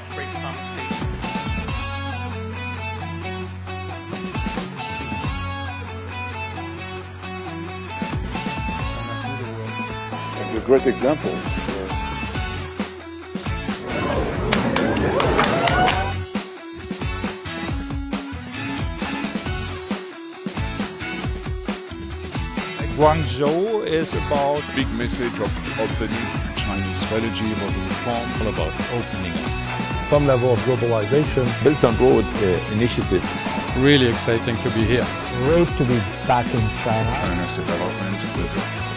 great conversation. It's a great example. Guangzhou is about big message of opening. Chinese strategy about the reform, all about opening. Some level of globalization. Belt and Road initiative. Really exciting to be here. Great to be back in China. China's development with